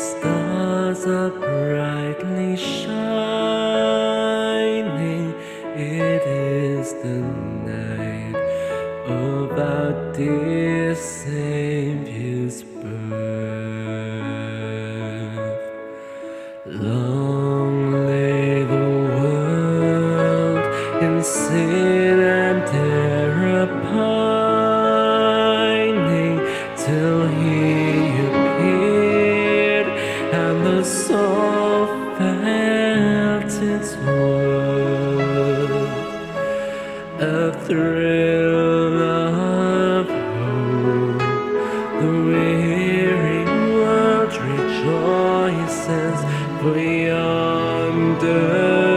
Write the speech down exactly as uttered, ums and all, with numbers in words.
Stars are brightly shining. It is the night of our dear Savior's birth. Long lay the world in sin and error pining, till He appeared and the soul felt its worth. A thrill of hope, the weary world rejoices, for yonder